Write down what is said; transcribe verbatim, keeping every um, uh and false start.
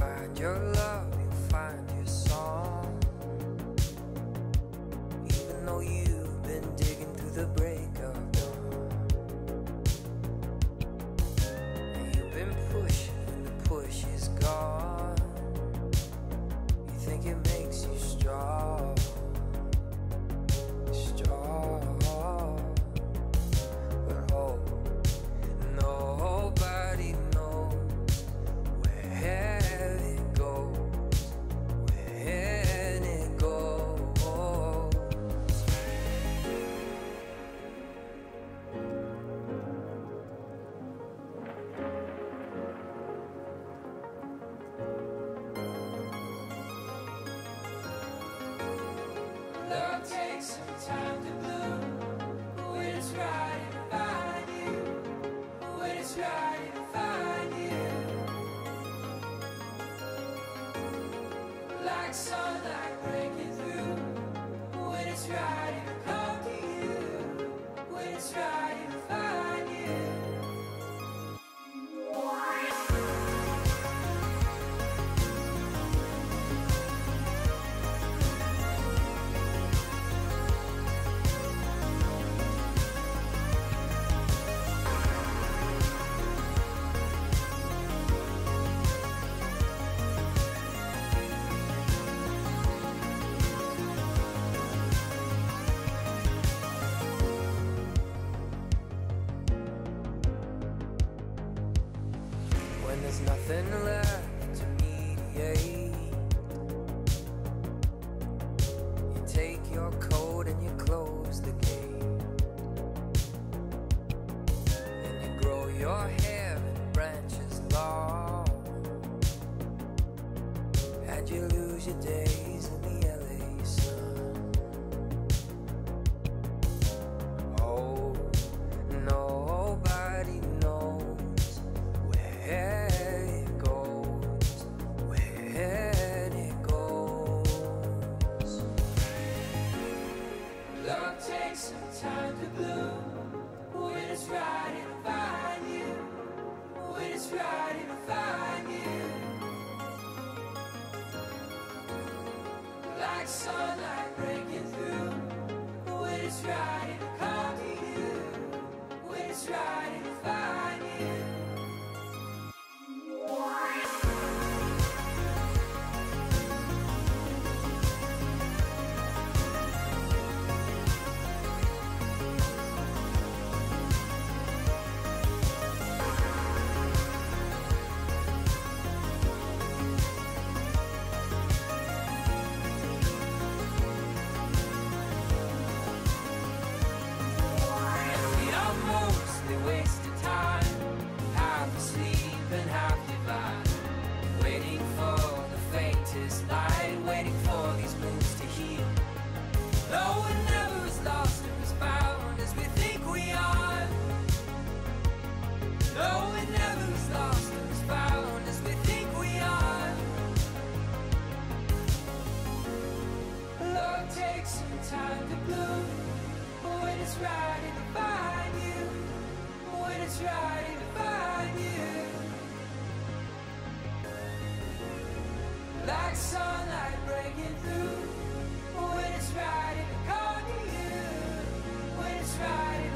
find your love, you'll find your song. Even though you've been digging through the break of dawn, and you've been pushing and the push is gone. You think it makes you strong, strong. But oh, nobody knows where it goes, when it goes. Love takes some time to bloom. When it's right, it'll find you. When it's right, it'll find you. Like sunlight breaking through. When it's right, it'll come to you. When it's right, it'll find you. When there's nothing left to mediate, you take your coat and you close the gate, and you grow your hair in branches long, and you lose your days in the L A sun. Oh, nobody knows where it goes, when it goes. Love takes some time to bloom. When it's right, it'll find you. When it's right, it'll find you. Like sunlight breaking through. When it's right, it'll come to you. When it's right, it'll find you. Wasted time, half asleep and half divine, waiting for the faintest light, waiting for these wounds to heal. Though it never is lost or is found as we think we are. Though it never is lost or is found as we think we are. Love takes some time to bloom. When it's right, it'll find you. When it's right, it'll find you. Like sunlight breaking through. When it's right, it'll come to you. When it's right, it'll